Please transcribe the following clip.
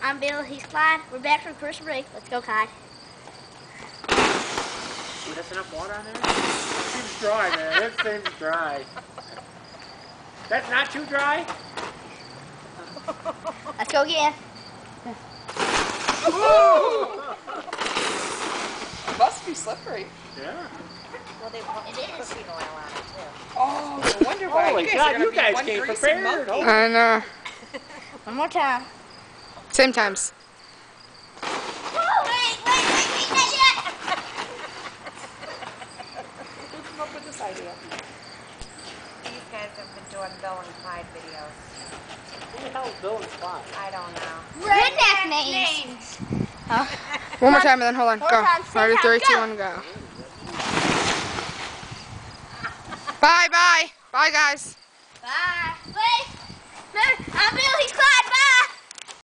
I'm Bill, he's Clyde. We're back from first break. Let's go, Clyde. Ooh, that's enough water on there? It seems dry, man. It seems dry. That's not too dry? Let's go again. It must be slippery. Yeah. Well, they put cooking oil on it, too. Oh, no wonder why. Holy God, you guys came prepared. Oh. I know. One more time. Same times. Woo! Wait, not yet! Who came up with this idea? These guys have been doing Bill and Clyde videos. Who the hell is Bill and Clyde? I don't know. Redneck names. Huh? One more time and then hold on. One Go. more time, same 3, time, 2, 1, go. Bye, bye. Bye, guys. Bye. Wait. Remember, I'm Bill, he's Clyde.